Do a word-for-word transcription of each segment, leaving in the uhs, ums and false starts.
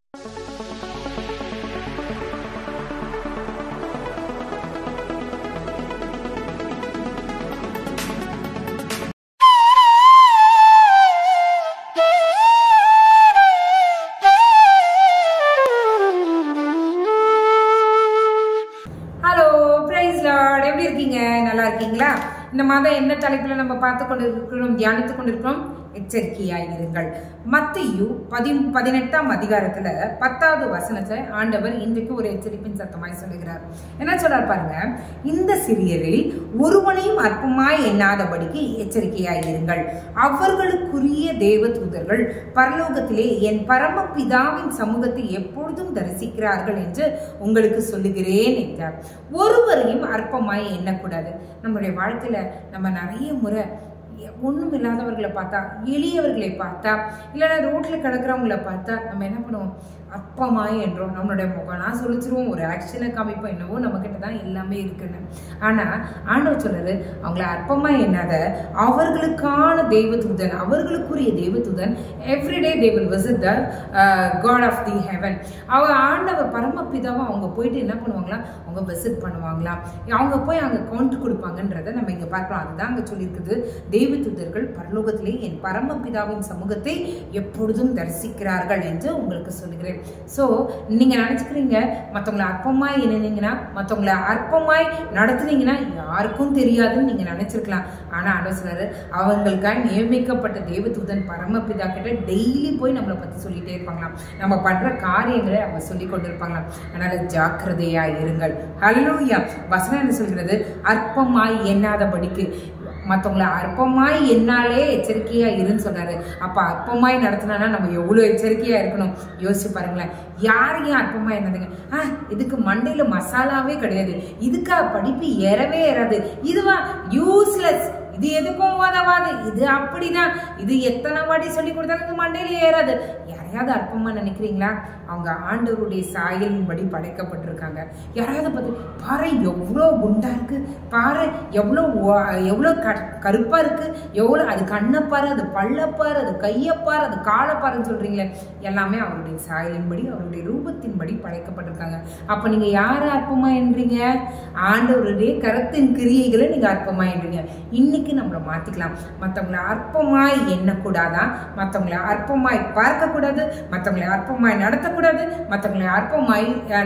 நல்லா இருக்கீங்களா? இந்த மாதம் என்ன தலைப்புல நம்ம பார்த்து கொண்டிருக்கிறோம், தியானித்துக் கொண்டிருக்கிறோம்? எச்சரிக்கையாயிருங்கள். மத்தேயு பதி பதினெட்டாம் அதிகாரத்துல பத்தாவது வசனத்தை ஆண்டவர் இன்றைக்கு ஒரு எச்சரிப்பின் சத்தமாய் சொல்லுகிறார். என்ன சொல்றார் பாருங்க, இந்த சிறியரில் ஒருவனையும் அற்பமாய் எண்ணாதபடிக்கு எச்சரிக்கையாயிருங்கள். அவர்களுக்குரிய தேவ தூதர்கள் பரலோகத்திலே என் பரம பிதாவின் சமூகத்தை எப்பொழுதும் தரிசிக்கிறார்கள் என்று உங்களுக்கு சொல்லுகிறேன் என்றார். ஒருவரையும் அற்பமாய் எண்ணக்கூடாது. நம்மளுடைய வாழ்க்கையில நம்ம நிறைய முறை ஒண்ணும் இல்லாதவர்களை பார்த்தா, எளியவர்களை பார்த்தா, இல்லைன்னா ரோட்ல கிடக்கிறவங்களை பார்த்தா நம்ம என்ன பண்ணுவோம்? அற்பமாய் என்றோம். நம்மளுடைய முகம்லாம் சொல்லிச்சிருவோம், ஒரு ஆக்ஷனை காமிப்போம், என்னவோ நம்ம கிட்ட தான் எல்லாமே இருக்குன்னு. ஆனா ஆண்டவர் சொல்றாரு, அவங்கள அற்பமாய் எண்ணாத, அவர்களுக்கான தெய்வதூதன், அவர்களுக்குரிய தெய்வதூதன் everyday they will visit the god of the heaven. அவ ஆண்டவர் பரமபிதாவை அவங்க போயிட்டு என்ன பண்ணுவாங்களா? அவங்க விசிட் பண்ணுவாங்களாம். அவங்க போய் அங்க கவுண்ட் கொடுப்பாங்கன்றத நம்ம இங்க பார்க்கலாம். அதுதான் அங்க சொல்லியிருக்குது, தெய்வதூதர்கள் பரலோகத்திலே என் பரமபிதாவின் சமூகத்தை எப்பொழுதும் தரிசிக்கிறார்கள் என்று உங்களுக்கு சொல்லுகிறேன். சோ நீங்க நினைச்சுக்கிறீங்க மத்தவங்களை அற்பமாய் எண்ணினீங்கன்னா, மத்தவங்களை அற்பமாய் நடத்துனீங்கன்னா யாருக்கும் தெரியாதுன்னு நீங்க நினைச்சிருக்கலாம். ஆனா ஆண்டவர் சொல்றாரு, அவங்களுக்காக நியமிக்கப்பட்ட தேவதூதன் பரமபிதா கிட்ட டெய்லி போய் நம்மளை பத்தி சொல்லிட்டே இருப்பாங்களாம். நம்ம பண்ற காரியங்களை அவங்க சொல்லி கொண்டிருப்பாங்களாம். அதனால ஜாக்கிரதையா இருங்கள். ஹல்லேலூயா. வசனம் என்ன சொல்கிறது? அற்பமாய் எண்ணாதபடிக்கு. மற்றவங்களை அற்பமாய் என்னாலே எச்சரிக்கையா இருன்னு சொல்றாரு. அப்ப அற்பமாய் நடத்தினா நம்ம எவ்வளவு எச்சரிக்கையா இருக்கணும் யோசிச்சு பாருங்களேன். யாரையும் அற்பமா என்னதுங்க, ஆஹ் இதுக்கு மண்டையில மசாலாவே கிடையாது, இதுக்கா படிப்பு ஏறவே ஏறாது, இதுவா யூஸ்லெஸ், இது எதுக்கும் உதவாது, இது அப்படிதான், இது எத்தனை வாட்டி சொல்லி கொடுத்தாலும் இது மண்டையில ஏறாது. யாரையாவது அற்பமா நினைக்கிறீங்களா? அவங்க ஆண்டவருடைய சாயலின்படி படைக்கப்பட்டிருக்காங்க. யாராவது பார்த்து பாறை எவ்வளோ குண்டா இருக்கு, பாறை எவ்வளோ எவ்வளோ கருப்பா இருக்கு, எவ்வளோ அது கண்ணப்பாரு, அது பள்ளப்பாரு, அது கையப்பாரு, அது காலப்பாருன்னு சொல்றீங்களே, எல்லாமே அவருடைய சாயலின்படி அவருடைய ரூபத்தின்படி படைக்கப்பட்டிருக்காங்க. அப்ப நீங்க யார அற்பமா என்றீங்க? ஆண்டவருடைய கரத்தின் கிரியைகளை நீங்க அற்பமா என்றீங்க. இன்னைக்கு நம்மளை மாத்திக்கலாம். மற்றவங்களை அற்பமாய் எண்ணக்கூடாதான், மற்றவங்களை அற்பமாய் பார்க்க கூடாது, மற்றவங்களை அற்பமாய் நடத்தக்கூடாது, மற்றவங்களை அற்பமாய்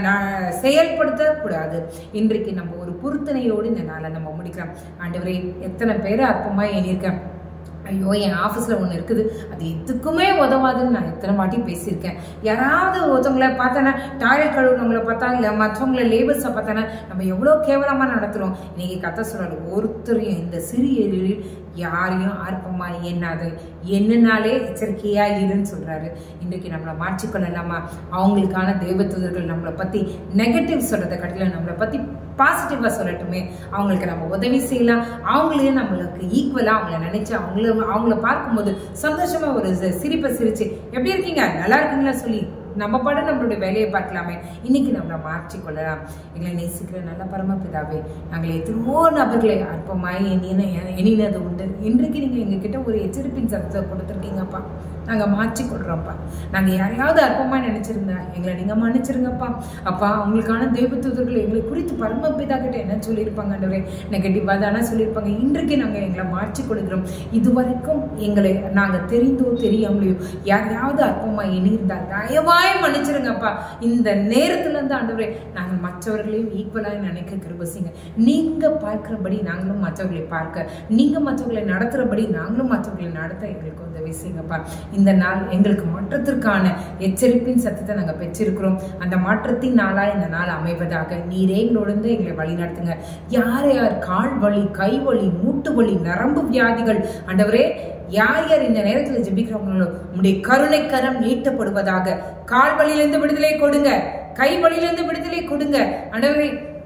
செயல்படுத்த கூடாது. இன்றைக்கு நம்ம ஒரு பொருத்தனையோடு இந்த நாளை நம்ம முடிக்கலாம். ஆண்டவரே, எத்தனை பேரை அற்பமாய் எண்ணிருக்கேன். ஐயோ, என் ஆஃபீஸில் ஒன்று இருக்குது, அது எதுக்குமே உதவாதுன்னு நான் எத்தனை வாட்டி பேசியிருக்கேன். யாராவது ஒருத்தவங்களை பார்த்தானா, டாய்லெட் கழுவுனவங்களை பார்த்தா, இல்லை மற்றவங்களை லேபர்ஸை பார்த்தானா நம்ம எவ்வளோ கேவலமாக நடத்துகிறோம். இன்னைக்கு கதை சொல்கிறாரு, ஒருத்தரையும் இந்த சிறிய யாரையும் அற்பமாக எண்ணாது, என்னன்னாலே எச்சரிக்கையா இருன்னு சொல்றாரு. இன்றைக்கு நம்மளை மாற்றிக்கொள்ளலாமா? அவங்களுக்கான தேவதூதர்கள் நம்மளை பத்தி நெகட்டிவ் சொல்றதை கட்டில நம்மளை பத்தி பாசிட்டிவா சொல்லட்டுமே. அவங்களுக்கு நம்ம உதவி செய்யலாம். அவங்களே நம்மளுக்கு ஈக்குவலா அவங்கள நினைச்சு அவங்கள அவங்கள பார்க்கும்போது சந்தோஷமா ஒரு சிரிப்பை சிரிச்சு எப்படி இருக்கீங்க, நல்லா இருக்கீங்களா சொல்லி நம்ம பாட நம்மளுடைய வேலையை பார்க்கலாமே. இன்னைக்கு நம்மளை மாற்றிக்கொள்ளலாம். எங்களை நேசிக்கிற நல்ல பரமபிதாவே, நாங்கள் எத்தனையோ நபர்களை அற்பமாய் எண்ணின எண்ணினது உண்டு. இன்றைக்கு நீங்க எங்ககிட்ட ஒரு எச்சரிப்பின் சத்தத்தை கொடுத்துருக்கீங்கப்பா. நாங்கள் மாற்றிக்கொள்றோம்ப்பா. நாங்கள் யாரையாவது அற்பமா நினைச்சிருந்தா எங்களை நீங்க மன்னிச்சிருங்கப்பா. அப்பா, அவங்களுக்கான தேவதூதர்கள் எங்களை குறித்து பரமபிதா கிட்ட என்ன சொல்லியிருப்பாங்கன்றவரே, நெகட்டிவா தானே சொல்லியிருப்பாங்க. இன்றைக்கு நாங்கள் எங்களை மாற்றிக்கொள்கிறோம். இதுவரைக்கும் எங்களை நாங்கள் தெரிந்தோ தெரியாமலையோ யாரையாவது அற்பமா எண்ணியிருந்தா தயவாய் மன்னிச்சிருங்கப்பா. இந்த நேரத்துல இருந்து ஆண்டவரே, நாங்கள் மற்றவர்களையும் ஈக்குவலாக நினைக்க கிருபைங்க. நீங்க பார்க்கிறபடி நாங்களும் மற்றவர்களை பார்க்க, நீங்க மற்றவர்களை நடத்துறபடி நாங்களும் மற்றவர்களை நடத்த எங்களுக்கு உதவி செய்யுங்கப்பா. இந்த நாள் எங்களுக்கு மாற்றத்திற்கான எச்சரிப்பின் சத்தத்தை நாங்கள் பெற்றிருக்கிறோம். அந்த மாற்றத்தின் நாளா இந்த நாள் அமைவதாக நீரே எங்களோடு எங்களை வழி நடத்துங்க. யார் யார் கால் வலி, கை வலி, மூட்டு வலி, நரம்பு வியாதிகள், ஆண்டவரே யார் யார் இந்த நேரத்தில் ஜெபிக்கிறவங்களோ உங்களுடைய கருணை கரம் நீட்டப்படுவதாக. கால் வலியிலிருந்து விடுதலை கொடுங்க, கை வலியிலிருந்து விடுதலை கொடுங்க. ஆண்டவரே,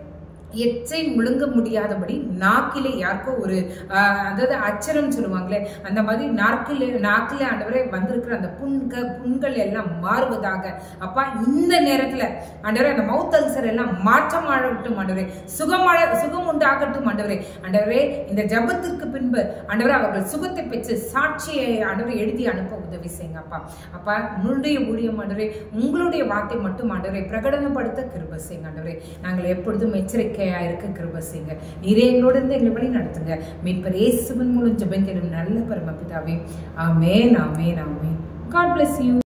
எச்சை முழுங்க முடியாதபடி நாக்கிலே யாருக்கோ ஒரு அதாவது அச்சரம் சொல்லுவாங்களே அந்த மாதிரி நாக்கிலே நாக்கிலே ஆண்டவரே வந்திருக்கிற அந்த புண்க புண்கள் எல்லாம் மாறுவதாக அப்பா. இந்த நேரத்துல ஆண்டவரே அந்த மவுத் அல்சர் எல்லாம் மாற்றமாகட்டும் ஆண்டவரே, சுகமான சுகம் உண்டாகட்டும் ஆண்டவரே. ஆண்டவரே இந்த ஜபத்திற்கு பின்பு ஆண்டவரே அவர்கள் சுகத்தை பெற்று சாட்சியை ஆண்டவரை எழுதி அனுப்ப உதவி செய்யுங்க அப்பா. அப்பா உங்களுடைய ஊழியம் ஆண்டவரே, உங்களுடைய வார்த்தை மட்டும் ஆண்டவரை பிரகடனப்படுத்த கிருபை செய்யுங்க ஆண்டவரே. நாங்கள் எப்பொழுதும் எச்சரிக்கை இருக்க கிருபை செய்யுங்க. நீரே எங்களோட இருந்து எங்களை வழி நடத்துங்க. மீட்பர் இயேசுவின் மூலம் ஜெபம் கேளும் நல்ல பரமபிதாவே. ஆமென், ஆமென், ஆமென். God bless you.